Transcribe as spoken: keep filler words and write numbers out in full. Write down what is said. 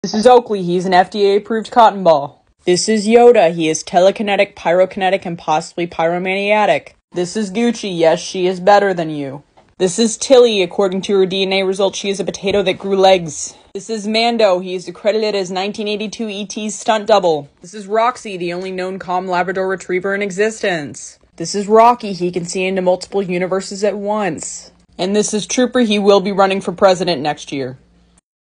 This is Oakley, he's an F D A-approved cotton ball. This is Yoda, he is telekinetic, pyrokinetic, and possibly pyromaniatic. This is Gucci, yes, she is better than you. This is Tilly, according to her D N A results, she is a potato that grew legs. This is Mando, he is accredited as nineteen eighty-two E T's stunt double. This is Roxy, the only known calm Labrador retriever in existence. This is Rocky, he can see into multiple universes at once. And this is Trooper, he will be running for president next year.